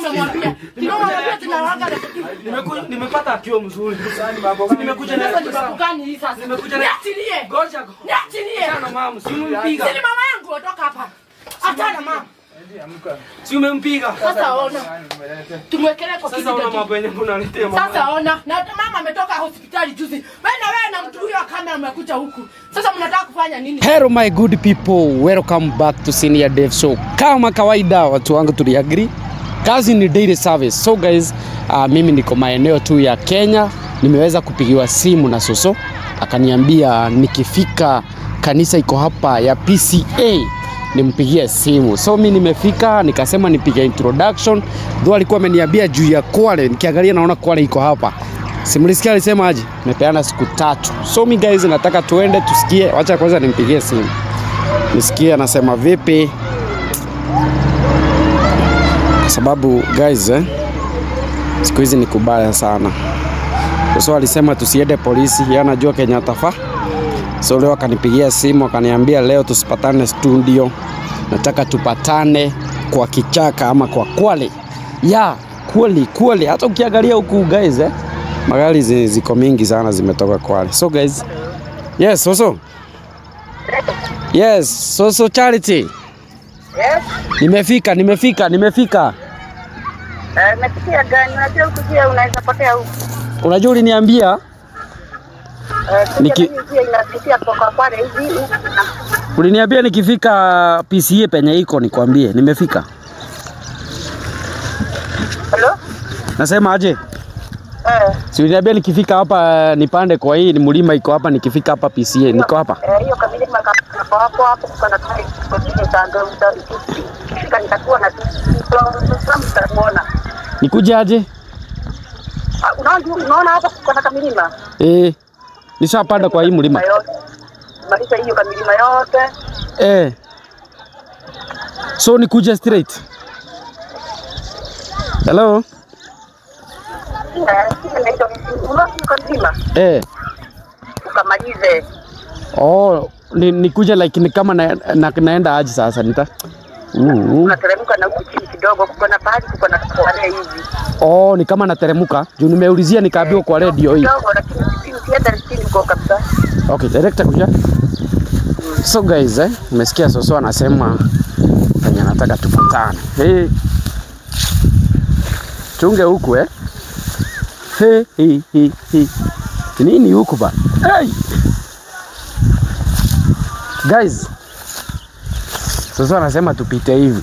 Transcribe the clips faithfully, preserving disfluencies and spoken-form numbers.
umemwambia? Nimemwambia tunawanga na nimekuja nimepata akio mzuri. Nimekuja na nimekukani hii sasa. Nimekuja na niachilie. Goja. Niachilie. Sana mama, si umempiga. Si mama yangu ondoka hapa. Achana mama. Si umempiga. Sasa ona. Tumwekelee kwa sasa ona mambo yenyewe unaletea mama. Sasa ona. Na mama ametoka hospitali juzi. Wewe na wewe na mtu huyo kamera mmekuja huku. Sasa mnataka kufanya nini? Hello my good people, welcome back to Senior Dev Show. Kama kawaida watu wangu tuliagree kazi ni daily service. So guys, uh, mimi niko maeneo tu ya Kenya. Nimeweza kupigiwa simu na Soso akaniambia nikifika kanisa iko hapa ya P C A nimpigie simu. So mimi nimefika nikasema nipige introduction. Ndio alikuwa ameniambia juu ya Kwale, nikiangalia naona Kwale iko hapa. Simulisikia alisema aje? Nimepeana siku tatu. So mi guys nataka tuende tusikie. Wacha kwanza nimpigie simu. Nisikie anasema vipi. Kwa sababu guys eh siku hizi ni kubaya sana. So alisema tusiende polisi, yeye anajua Kenya atafa. So leo akanipigia simu akaniambia leo tusipatane studio. Nataka tupatane kwa kichaka ama kwa Kwale. Ya, Kwale, Kwale. Hata ukiangalia huku guys eh magari ziko mingi sana zimetoka Kwale. So guys, yes, Soso. Yes, Soso Charity. Yes. Nimefika, nimefika, nimefika. Eh, nafikia gani? Unajua ukijia unaweza potea huko. Unajua uliniambia? Eh, Niki... inafikia kwa Kwale hivi. Uliniambia nikifika P C A penye iko nikwambie, nimefika. Hello? Nasema aje? Eh. Si uliniambia nikifika hapa nipande kwa hii ni mlima iko hapa, nikifika hapa P C A niko hapa. Eh, hiyo kamili kama hapo hapo kuna kile kile tando kifika nitakuwa na tutamuona. Nikuje aje? Unaona unaona hapa kuna kamilima? Eh. Nishapanda kwa hii mlima. Malisha hiyo kamilima yote. Eh. So nikuje straight. Hello? Eh. Ukamalize. Oh, ni nikuje like ni kama na, na naenda aje sasa nita. Uh. Unateremka na huku chini kidogo kuna pahali kuko na Kwale hivi. Oh, ni kama nateremka. Juu nimeulizia nikaambiwa kwa radio hii. Kidogo lakini chini kienda chini kwa kabisa. Okay, director kuja. So guys, eh, umesikia Soso anasema kanya nataka tupatane. Hey. Chunge huku eh. Hey, hey, hey, hey. Nini huku bana? Hey. Guys. Soso anasema tupite hivi.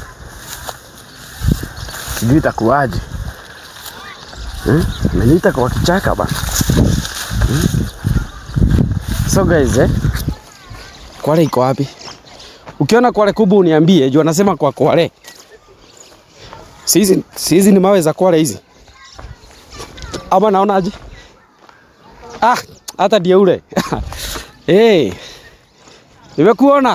Sijui itakuwaje. Eh? Ameniita kwa kichaka bana. Hmm? So guys, eh. Kwale iko wapi? Ukiona Kwale kubwa uniambie, juu anasema kwa Kwale. Hizi hizi ni mawe za Kwale hizi. Ama naona aje? Ah, hata dia ule. Eh. Hey, nimekuona.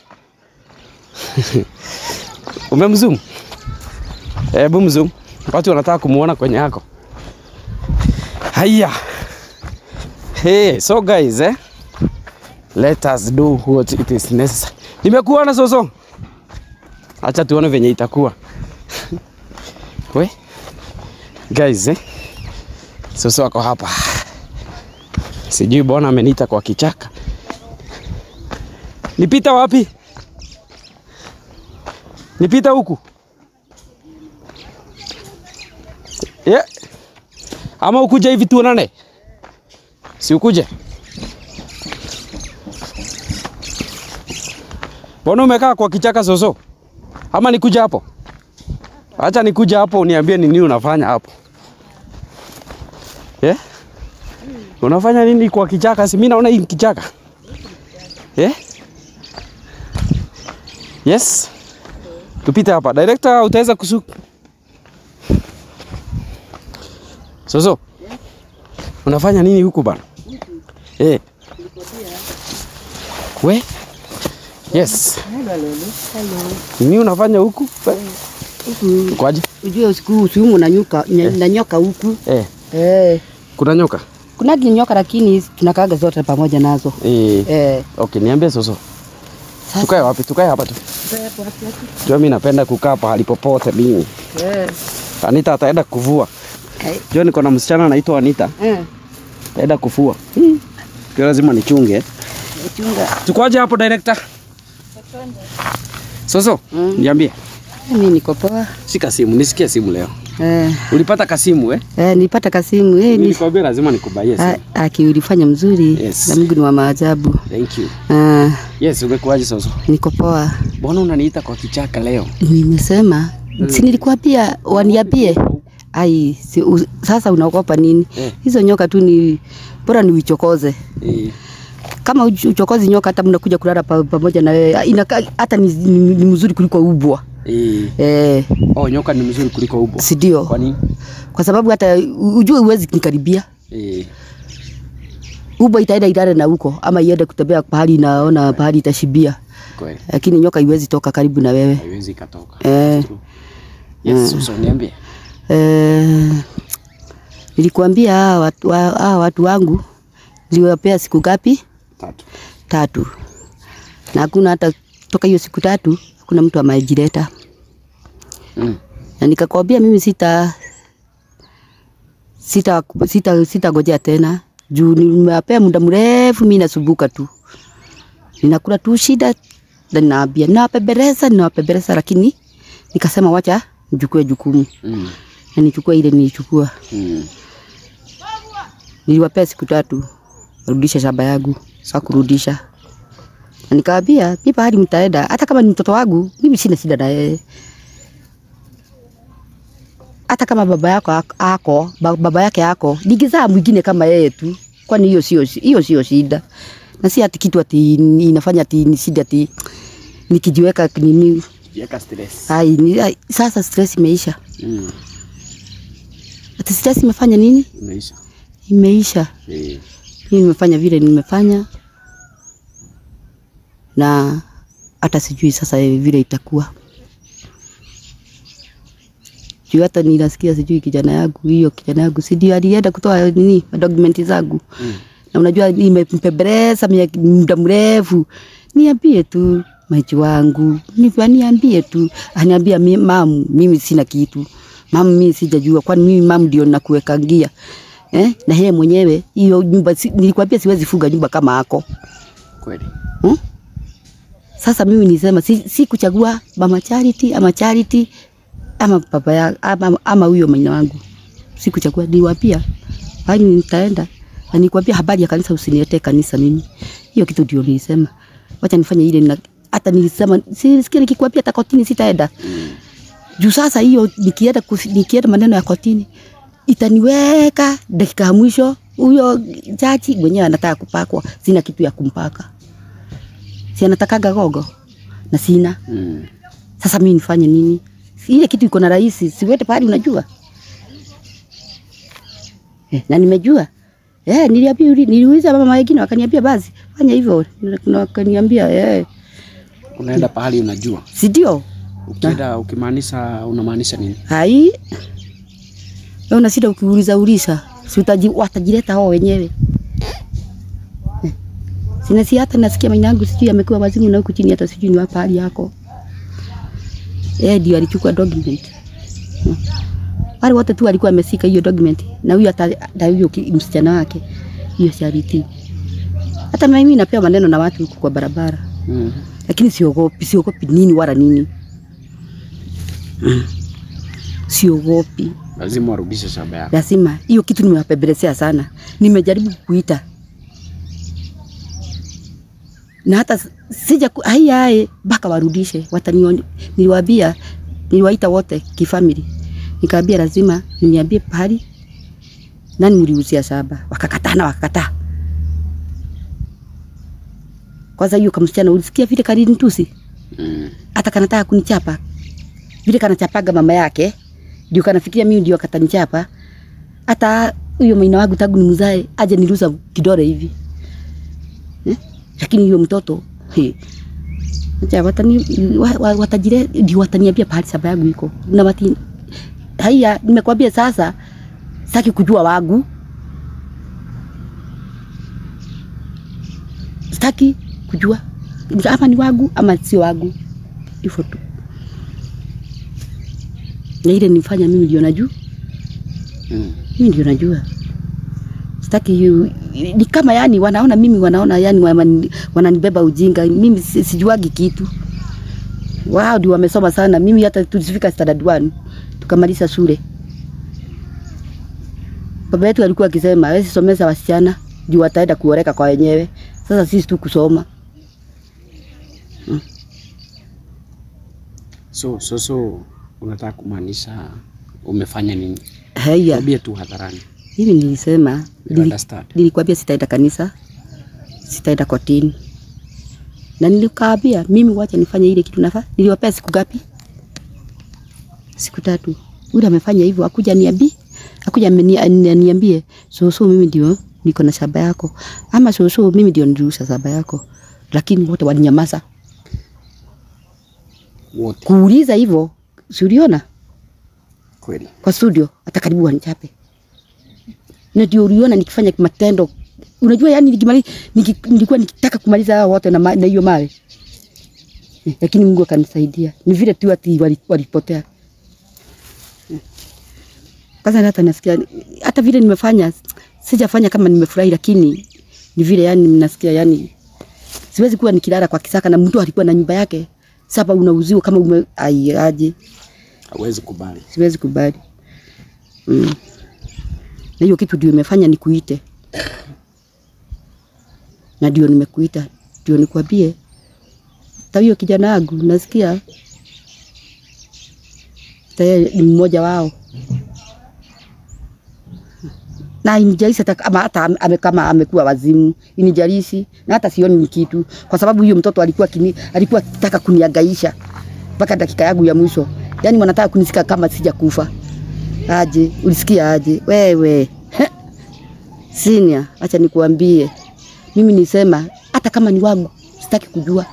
Umemzoom? Eh, bumzoom. Watu wanataka kumuona kwenye yako. Haya. Hey, so guys, eh? Let us do what it is necessary. Nimekuona Soso. Acha tuone venye itakuwa. We. Guys, eh? Soso wako hapa. Sijui bona ameniita kwa kichaka. Nipita wapi? Nipita huku. Yeah. Ama ukuje hivi tuonane? Si ukuje? Mbona umekaa kwa kichaka Soso? Ama nikuja hapo? Acha nikuja hapo uniambie ni nini unafanya hapo. Eh? Yeah? Unafanya nini kwa kichaka? Si mimi naona hii kichaka. Eh? Yeah? Yes. Tupite hapa. Director utaweza kusuka. Soso. Yeah. Unafanya nini huku bana? Eh. Hey. We? Yes. Hello. Nini unafanya huku? Huku. Kwaje? Unajua usiku usiku na nyoka eh. na nyoka huku. Eh. Eh. Kuna nyoka? Kuna nyoka lakini tunakaaga zote pamoja nazo. Eh. Eh. Okay, niambie Soso. Tukae wapi? Tukae hapa tu. Tukae hapo hapo. Jua mimi napenda kukaa pahali popote mimi. Eh. Anita ataenda kuvua. Hey. Jua niko na msichana anaitwa Anita. Mm. Ataenda kufua. Hmm. Kwa lazima nichunge. Chunga. Tukoje hapo director? Soso, mm. Niambie. Mimi niko poa. Shika simu, nisikie simu leo. Eh. Ulipata kasimu eh? Eh, nilipata kasimu. Eh, ni nikwambia lazima nikubaie simu. Aki ulifanya mzuri. Yes. Na Mungu ni wa maajabu. Thank you. Ah. Yes, umekuaje Soso? Niko poa. Mbona unaniita kwa kichaka leo? Nimesema, mm. si nilikwambia waniambie. Ai, si, u, sasa unaogopa nini? Eh. Hizo nyoka tu ni bora ni uchokoze. Eh. Kama uchokozi nyoka hata mnakuja kulala pamoja na wewe inakaa hata ni, ni, ni mzuri kuliko ubwa. Eh. Eh. Oh, nyoka ni mzuri kuliko ubwa. Si ndio? Kwa nini? Kwa sababu hata ujue uwezi nikaribia. Eh. Ubwa itaenda idara na huko ama iende kutembea pahali naona pahali itashibia. Kweli. Lakini nyoka iwezi toka karibu na wewe. Haiwezi katoka. Eh. Yes, Soso niambie. Eh. Nilikwambia hawa watu, wa, watu wangu niliwapea siku ngapi? Tatu. Tatu. Na hakuna hata toka hiyo siku tatu hakuna mtu amejileta. Mm. Na nikakwambia mimi sita sita sita sita ngojea tena. Juu nimewapea muda mrefu mimi nasumbuka tu. Ninakula tu shida na naambia nawapebeleza nawapebeleza lakini nikasema wacha nichukue jukumu. Mm. Na nichukue ile nilichukua. Mm. Niliwapea siku tatu rudisha shamba yangu. Sasa kurudisha. Na nikaambia mimi hadi mtaenda hata kama ni mtoto wangu mimi sina shida na yeye. Hata kama baba yako ako, baba yake ako, nigizaa mwingine kama yeye tu. Kwani hiyo sio hiyo sio shida. Na si ati kitu ati inafanya ati ni shida ati nikijiweka nini jiweka stress. Ai, ni, ai sasa stress imeisha. Mm. Ati stress imefanya nini? Imeisha. Imeisha. Eh. Mimi nimefanya vile nimefanya. Na hata sijui sasa vile itakuwa. Juu hata ninasikia sijui kijana yangu hiyo kijana yangu si ndio alienda kutoa nini document zangu. Mm. Na unajua nimempebeleza muda mrefu. Niambie tu maji wangu. Niambie tu. Aniambia mamu mimi sina kitu. Mamu mimi sijajua kwani mimi mamu ndio nakuwekangia. Eh? Na yeye mwenyewe hiyo nyumba si, nilikwambia siwezi fuga nyumba kama hako. Kweli. Hmm? Sasa mimi nisema si, si kuchagua mama Charity ama Charity ama baba ya ama ama huyo mwana wangu. Si kuchagua niwaambia. Bali nitaenda. Na nikwambia habari ya kanisa usiniletee kanisa mimi. Hiyo kitu ndio nilisema. Wacha nifanye ile na hata nilisema sisikia nikikwambia hata kotini sitaenda. Mm. Juu sasa hiyo nikienda nikienda maneno ya kotini itaniweka dakika ya mwisho huyo jaji mwenyewe anataka kupakwa sina kitu ya kumpaka. Si anatakaga gogo na sina. Mm. Sasa mimi nifanye nini? Ile kitu iko na rais siwete pale unajua. Eh, na nimejua. Eh, niliambia niliuliza mama wengine wakaniambia basi fanya hivyo. Na wakaniambia eh unaenda pahali unajua. Si ndio? Ukienda ukimaanisha unamaanisha nini? Hai. Wewe una shida ukiuliza uliza. Si utaji watajileta wao wenyewe. Eh. Sina si hata nasikia mama yangu sijui amekuwa wazimu na huko chini hata sijui ni wapi hali yako. Eh, ndio alichukua document. Hmm. Wale wote tu alikuwa amesika hiyo document na huyo hata huyo msichana wake hiyo Charity. Hata mimi napewa maneno na watu kwa barabara. Mm. Lakini siogopi, siogopi nini wala nini. Mm. Siogopi. Lazima warudishe shamba yako. Lazima. Hiyo kitu nimewapebelezea sana. Nimejaribu kuita. Na hata sija hai hai baka warudishe. Watanioni niliwaambia niliwaita wote kifamily. Nikaambia lazima niambie pahali nani mliuzia shamba. Wakakataa na wakakataa. Kwanza hiyo kama msichana ulisikia vile Karine tusi? Mm. Hata kanataka kunichapa. Vile kanachapaga mama yake, ndio kanafikiria mimi ndio akatanichapa. Hata huyo mwana wangu tangu ni mzae aje niruza kidole hivi. Eh? Lakini huyo mtoto, he. Acha watani watajire ndio wataniambia pahali shamba yangu iko. Na wati haya nimekwambia sasa sitaki kujua wangu. Sitaki kujua ama ni wangu ama sio wangu. Hivyo tu. Na ile nifanya mimi ndio najua. Mm. Mimi ndio najua. Sitaki yu, ni kama yani wanaona mimi wanaona yani wananibeba ujinga. Mimi sijuagi kitu. Wao ndio wamesoma sana. Mimi hata tulifika standard one tukamaliza shule. Baba yetu alikuwa akisema wewe somesha wasichana juu wataenda kuoreka kwa wenyewe. Sasa sisi tu kusoma. Hmm. So so so unataka kumaanisha umefanya nini? Haya. Tabia tu hadharani. Hivi nilisema nilikwambia sitaenda kanisa. Sitaenda kotini. Na nilikaambia mimi wacha nifanye ile kitu nafaa. Niliwapea siku ngapi? Siku tatu. Ule amefanya hivyo akuja niambie. Akuja niambie so so mimi ndio niko na shamba yako. Ama so so mimi ndio nirusha shamba yako. Lakini wote walinyamaza. Wote. Kuuliza hivyo, si uliona? Kweli. Kwa studio hata karibu wanichape. Na ndio uliona nikifanya matendo. Unajua yani nikimaliza nilikuwa nikitaka kumaliza hao wote na na hiyo mali. Lakini Mungu akanisaidia. Ni vile tu ati walipotea. Kwanza hata nasikia hata vile nimefanya sijafanya kama nimefurahi, lakini ni vile yani ninasikia yani siwezi kuwa nikilala kwa kisaka na mtu alikuwa na nyumba yake. Sasa unauziwa kama ume aje. Hawezi kubali. Siwezi kubali. Mm. Na hiyo kitu ndio imefanya nikuite. Na ndio nimekuita. Ndio nikwambie. Tawio kijana wangu nasikia tayari ni mmoja wao. Na inijalisi hata kama hata ame kama amekuwa wazimu, inijalisi na hata sioni kitu kwa sababu huyo mtoto alikuwa kini, alikuwa akitaka kuniangaisha mpaka dakika yangu ya mwisho. Yaani wanataka kunisika kama sijakufa. Aje, ulisikia aje? Wewe. Senior, acha nikuambie. Mimi nisema hata kama ni wangu sitaki kujua.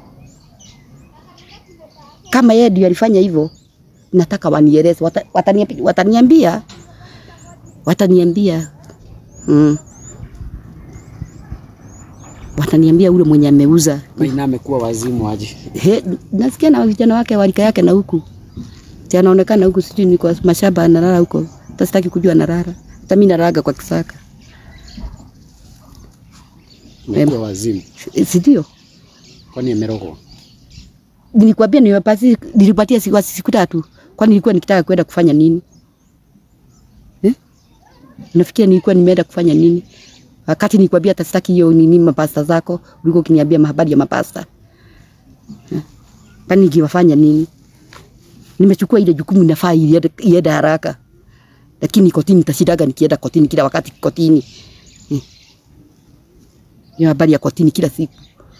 Kama yeye ndiye alifanya hivyo, nataka wanieleze. Wataniambia wataniambia wataniambia mm. Wataniambia ule mwenye ameuza. Maina amekuwa wazimu aje. He, nasikia na vijana wake walika yake na huku. Si anaonekana huku sijui ni kwa mashamba analala huko. Hata sitaki kujua analala. Hata mimi naraga kwa kisaka. Amekuwa wazimu. Si ndio? Kwani amerogwa? Nilikwambia niwapasi nilipatia siku siku tatu. Kwani nilikuwa nikitaka kwenda kufanya nini? Eh? Nafikia nilikuwa nimeenda kufanya nini? Wakati nilikwambia hata sitaki hiyo nini mapasta zako, ulikuwa ukiniambia mahabari ya mapasta. Eh? Kwani ningewafanya nini? Nimechukua ile jukumu nafaa iende haraka. Lakini kotini nitashidaga nikienda kotini kila wakati kotini. Hmm. Ni habari ya kotini kila siku.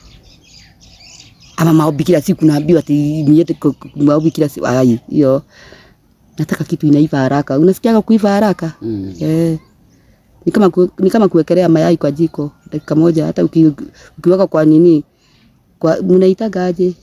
Ama maombi kila siku naambiwa ati niende maombi kila siku. Ai, hiyo. Nataka kitu inaiva haraka. Unasikia kuiva haraka? Mm. Eh. Ni kama ni kama kuwekelea mayai kwa jiko dakika moja, hata uki, ukiweka kwa nini? Kwa mnaitaga aje?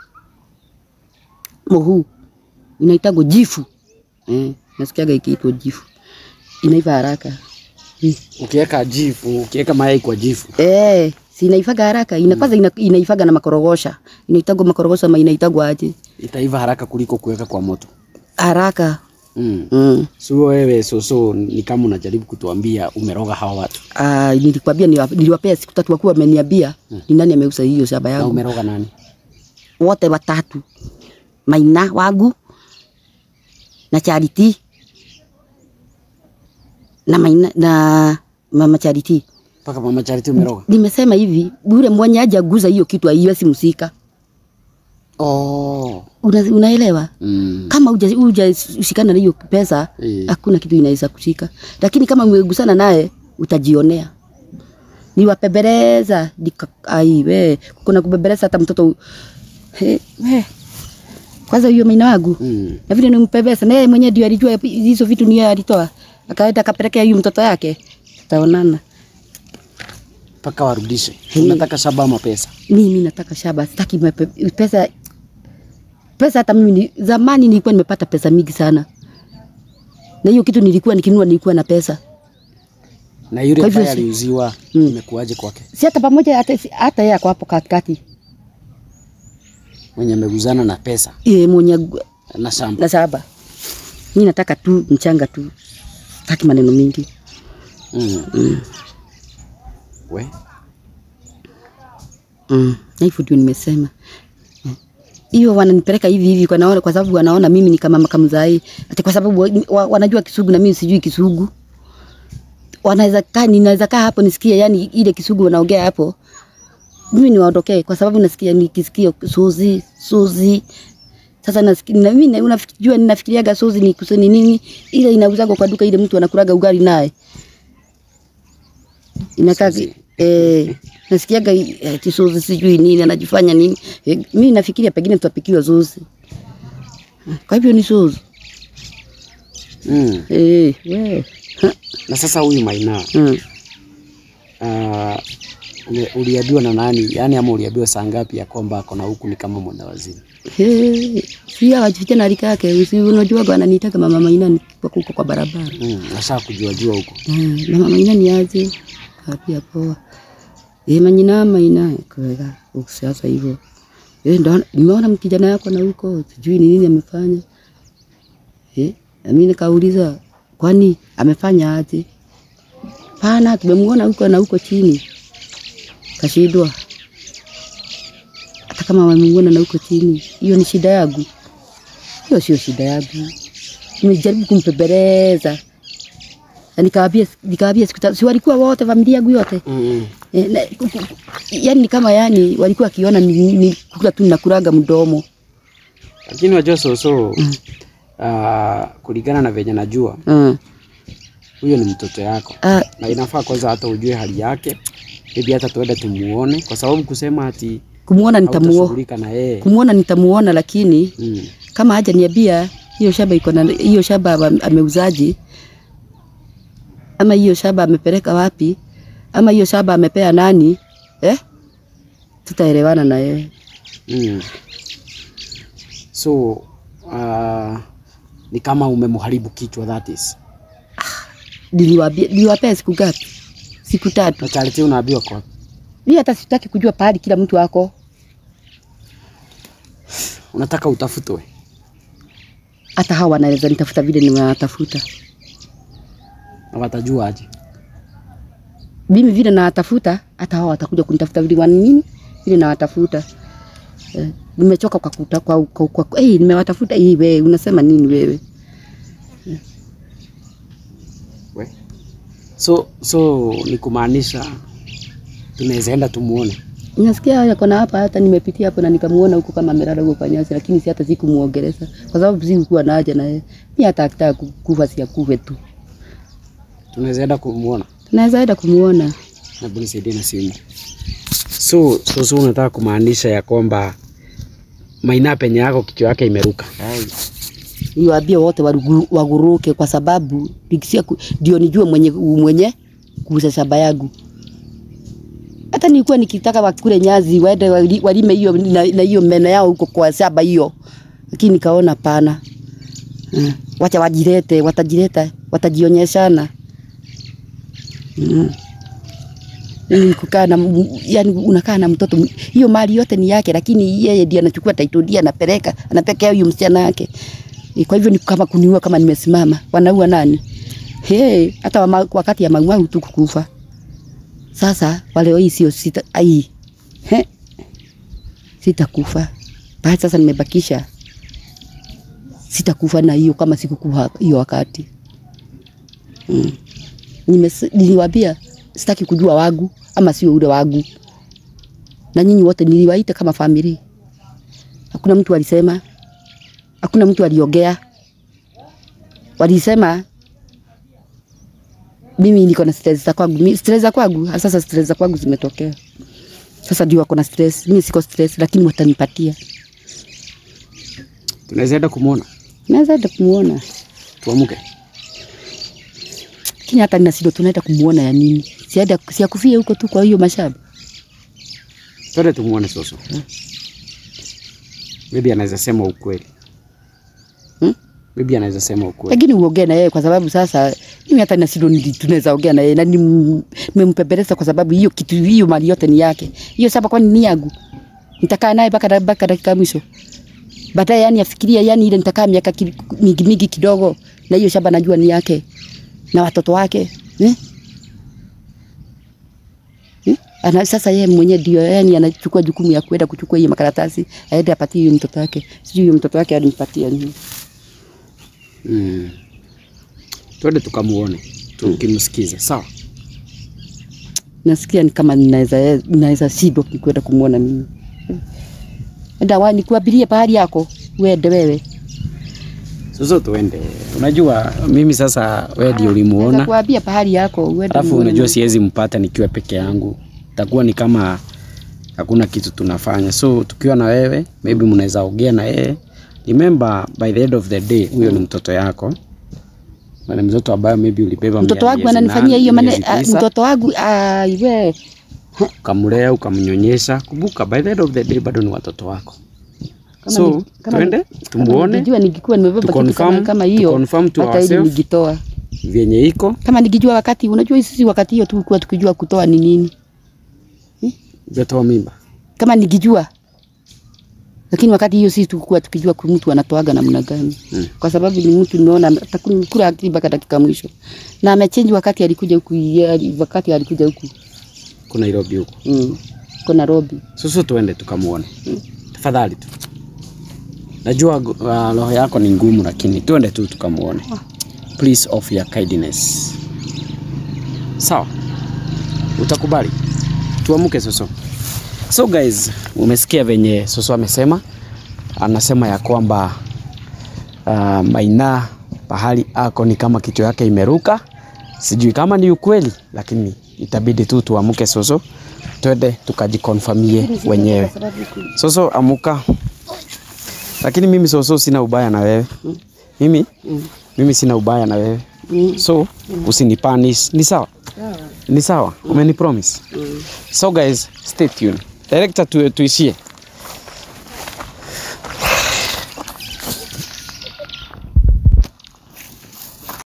Mohu. Inaitagwa jifu. Eh, nasikiaga ikiitwa jifu. Inaiva haraka. Hmm. Ukiweka jifu, ukiweka mayai kwa jifu. Eh, si inaifaga haraka. Ina kwanza ina, inaifaga na makorogosha. Inaitagwa makorogosha ama inaitagwa aje? Itaiva haraka kuliko kuweka kwa moto. Haraka. Mm. Mm. So wewe so so ni kama unajaribu kutuambia umeroga hawa watu. Ah, nilikwambia niliwapea siku tatu wakuwa wameniambia hmm. Ni nani ameuza hiyo shamba yangu. Na umeroga nani? Wote watatu. Maina wangu na Charity na Maina na Mama Charity. Paka Mama Charity umeroga. Nimesema hivi, bure mwenye aje guza hiyo kitu haiwezi musika. Oh. Una, unaelewa? Mm. Kama uja uja ushikana na hiyo pesa, hakuna e. Kitu inaweza kushika. Lakini kama umegusana naye utajionea. Niwapebeleza ai we, kuna kubebeleza hata mtoto he, we. Kwanza hiyo Maina wangu. Mm. Na vile nimpebesa na yeye mwenyewe ndio alijua hizo vitu ni yeye alitoa. Akaenda akapelekea hiyo mtoto yake. Tutaonana. Paka warudishe. Hey. Unataka shamba ama pesa? Mimi nataka shamba, sitaki pesa. Pesa hata mimi ni, zamani nilikuwa nimepata pesa mingi sana. Na hiyo kitu nilikuwa nikinunua nilikuwa na pesa. Na yule ambaye aliuziwa mm. Imekuaje kwake? Si hata pamoja hata hata yeye hapo katikati. Mwenye ameguzana na pesa. Yeye mwenye na shamba. Na shamba. Mimi nataka tu mchanga tu. Sitaki maneno mingi. Mm. Mm. We. Mm. Na hivyo ndio nimesema. Hiyo wananipeleka hivi hivi kwa naona kwa sababu wanaona mimi ni kama makamzai. Ati kwa sababu wa, wanajua Kisugu na mimi sijui Kisugu. Wanaweza kaa ninaweza kaa hapo nisikie yani ile Kisugu wanaongea hapo. Mimi niwaondokee kwa sababu nasikia nikisikia Suzi, Suzi. Sasa nasikia na mimi unafikijua ninafikiriaga Suzi ni kuseni nini ile inauzagwa kwa duka ile mtu anakulaga ugali naye. Inakaa eh nasikiaga eti Suzi sijui nini anajifanya nini. E, mimi nafikiria pengine tutapikiwa Suzi. Kwa hivyo ni Suzi. Mm. Eh, wewe. Na sasa huyu Maina. Mm. Uh, uliambiwa na nani? Yaani ama uliambiwa saa ngapi ya kwamba ako na huku ni kama mwana wazimu? Eh, si ajificha na rika yake. Si unajua bwana anitaka mama Maina ni kwa huko kwa barabara. Mm, nasha kujua jua huko. Eh, mama Maina ni aje? Kapia poa. Eh, Maina Maina kwega. Sasa hivyo. Eh, ndo nimeona mkijana yako na huko. Sijui ni nini amefanya. Eh, mimi nikauliza kwani amefanya aje? Pana tumemuona huko na huko chini. Kashidwa. Hata kama wamemuona na huko chini, hiyo ni shida yangu. Hiyo sio shida yangu. Nimejaribu kumpebeleza. Nikawaambia nikawaambia siku si walikuwa wote familia yangu yote. Mm. E, yani kama yani walikuwa akiona ni, ni kula tu nakuraga mdomo. Lakini wajua soso mm. uh, kulingana na venye najua. Mm. Huyo ni mtoto yako. Uh, na inafaa kwanza hata ujue hali yake. Hivi hata tuende tumuone kwa sababu kusema ati kumuona nitamuona na yeye. Kumuona nitamuona lakini mm. kama haja niambia hiyo shamba iko na hiyo shamba ameuzaji ama hiyo shamba amepeleka wapi ama hiyo shamba amepea nani eh tutaelewana na yeye. Mm. So uh, ni kama umemharibu kichwa that is. Niliwaambia niliwapea siku ngapi? Siku tatu. Na charity unaambiwa kwa. Mimi hata sitaki kujua pahali kila mtu wako. Unataka utafutwe. Hata hawa wanaweza nitafuta vile nimewatafuta. Na watajua aje? Mimi vile nawatafuta, hata hawa watakuja kunitafuta vile wani nini? Vile nawatafuta. Eh, nimechoka kwa kuta kwa kwa, kwa, kwa eh nimewatafuta hii wewe unasema nini wewe? Eh. We. So so ni kumaanisha tunaweza enda tumuone. Ninasikia yako na hapa hata nimepitia hapo na nikamuona huko kama amelala huko kwa nyasi lakini si hata sikumuongeleza kwa sababu sikuwa na haja na yeye. Mimi hata akitaka kufa si akufe tu. Tunaweza enda kumuona. Tunaweza enda kumuona. Na buni saidie na simu. So so so unataka kumaanisha ya kwamba Maina penye yako kichwa yake imeruka. Niwaambie wote waguruke kwa sababu nikisia ndio nijue mwenye mwenye kuuza shamba yangu. Hata nilikuwa nikitaka wakule nyazi waende walime hiyo na hiyo mena yao huko kwa shamba hiyo. Lakini nikaona pana. Hmm. Wacha wajirete, watajireta, watajionyeshana. Mm. Ni kukaa na yani unakaa na mtoto hiyo mali yote ni yake lakini yeye ndiye anachukua title deed anapeleka anapekea huyo msichana wake. Kwa hivyo ni kama kuniua kama nimesimama. Wanaua nani? Hey, hata wakati ya mauaji tu kukufa. Sasa wale hii sio sita ai. He. Sitakufa. Basi sasa nimebakisha. Sitakufa na hiyo kama sikukufa hiyo wakati. Mm. Niliwaambia sitaki kujua wangu ama sio ule wangu. Na nyinyi wote niliwaita kama familia. Hakuna mtu alisema. Hakuna mtu aliongea. Walisema mimi niko na stress za kwangu. Stress za kwangu, sasa stress za kwangu zimetokea. Sasa ndio wako na stress. Mimi siko stress lakini watanipatia. Tunaweza enda kumuona. Tunaweza enda kumuona. Tuamuke. Kini hata nina sido tunaenda kumuona ya nini? Siada si akufia huko tu kwa hiyo mashamba. Twende tumuone soso. Hmm? Maybe anaweza sema ukweli. Hmm? Maybe anaweza sema ukweli. Lakini uongee na yeye kwa sababu sasa mimi hata nina sido tunaweza ongea na yeye na nimempembeleza kwa sababu hiyo kitu hiyo mali yote ni yake. Hiyo saba kwani ni yangu. Nitakaa naye mpaka mpaka dakika mwisho. Baadaye yani afikiria yani ile nitakaa miaka mingi mingi kidogo na hiyo shamba najua ni yake na watoto wake. Eh? Eh? Ana sasa yeye mwenyewe ndio yani anachukua jukumu ya kwenda kuchukua hiyo makaratasi aende apatie hiyo mtoto wake. Sijui hiyo mtoto wake alimpatia nini. Mm. Twende tukamuone. Tukimsikize. Sawa. Nasikia ni kama ninaweza ninaweza sido kwenda kumuona mimi. Enda wani kuabiria pahali yako uende wewe. Sasa tuende. Unajua mimi sasa wewe ndio ulimuona. Kuambia pahali yako uende. Alafu unajua siwezi mpata nikiwa peke yangu. Itakuwa ni kama hakuna kitu tunafanya. So tukiwa na wewe, maybe mnaweza ongea na yeye. Remember by the end of the day huyo ni mtoto yako. Maana mtoto ambaye maybe ulibeba mtoto wangu ananifanyia hiyo maana mtoto wangu ah wewe ukamlea ukamnyonyesha. Kumbuka by the end of the day bado ni watoto wako. Kama so ni, kama twende tumuone. Nijua nikikuwa nimebeba kitu kama, kama hiyo hata ili nijitoa vyenye iko. Kama nikijua wakati unajua sisi wakati hiyo tulikuwa tukijua kutoa ni nini. Hmm? Kutoa mimba. Kama nikijua. Lakini wakati hiyo sisi tulikuwa tukijua kwa mtu anatoaga namna gani. Hmm. Kwa sababu ni mtu nimeona atakula akili mpaka dakika mwisho. Na amechange wakati alikuja huku wakati alikuja huku. Kuna Nairobi huko. Mm. Kuna Nairobi. Sasa tuende tukamuone. Mm. Tafadhali tu. Najua uh, roho yako ni ngumu lakini tuende tu tukamuone. Oh. Please of your kindness. Sawa. Utakubali? Tuamuke Soso. So guys, umesikia venye Soso amesema. Anasema ya kwamba uh, Maina pahali ako ni kama kichwa yake imeruka. Sijui kama ni ukweli lakini itabidi tu tuamuke Soso. Twende tukajikonfirmie wenyewe. Soso amuka. Lakini mimi Soso sina ubaya na wewe. Mimi mimi sina ubaya na wewe. So usinipanish. Ni sawa? Ni sawa. Umeni promise. So guys, stay tuned. Director tu tuishie.